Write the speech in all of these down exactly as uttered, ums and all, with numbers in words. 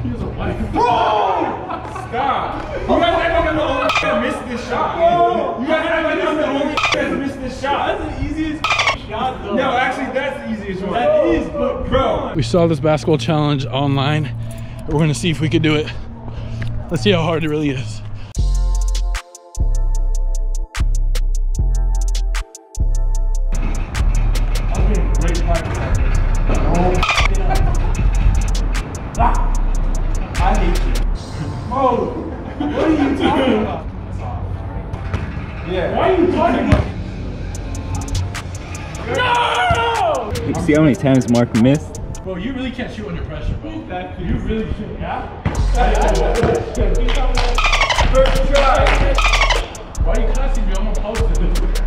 Stop! You guys act like I'm the only that missed this shot. Bro. You guys act like I'm the only that missed this shot. That's the easiest shot though. No, actually that's the easiest one. That is, but bro. We saw this basketball challenge online. We're gonna see if we could do it. Let's see how hard it really is. I hate you. Oh, what are you talking about? Yeah. Why are you talking about? No! You see how many times Mark missed? Bro, you really can't shoot under pressure, bro. You really should, yeah? First try. Why are you cussing me? I'm gonna post it.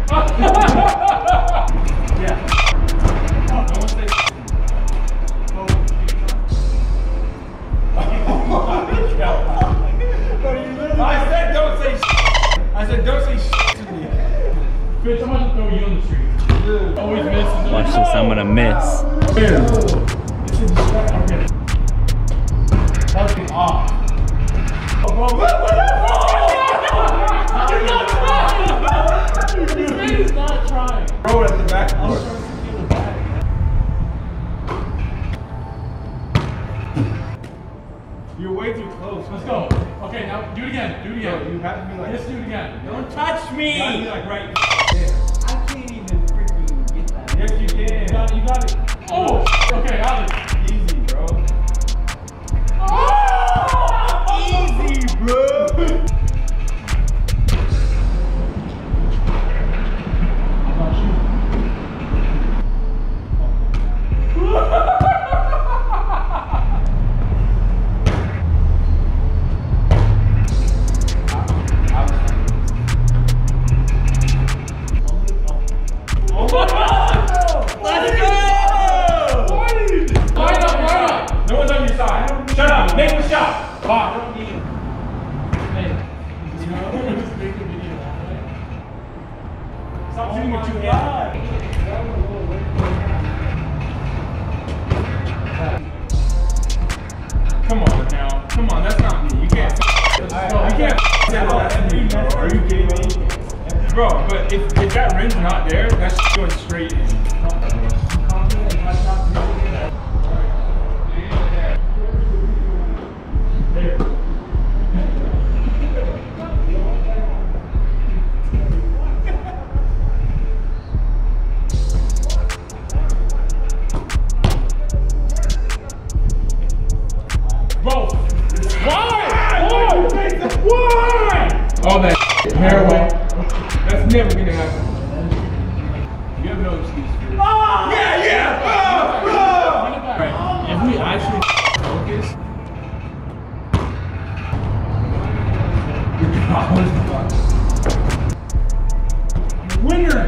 Yeah. No one say I said don't say shit. I said don't say shit to me. Bitch, I'm gonna throw you on the street. Always misses. Watch this, I'm gonna miss. Fucking off. Oh, bro, what? What? He's not trying. Throw it at the back. I'm trying to secure the bag. You're way too close. Let's go. Okay, now do it again. Do it again. You have to be like. Let's do it again. Don't touch me. You gotta be like right. I can't even freaking get that. Yes, you can. You got, you got it. Oh, okay, Alex. Easy, bro. Oh! Easy, bro. Make the shot! Bob. Stop shooting with two hands. Come on now. Come on, that's not me. You can't. You can't say that's me, bro. Are you kidding me? Bro, but if, if that rim's not there, that's going straight in. All that heroin. That's never gonna happen. You have no excuse for it. Oh! Yeah, yeah! Oh, oh! Right. If we actually focus. Winner!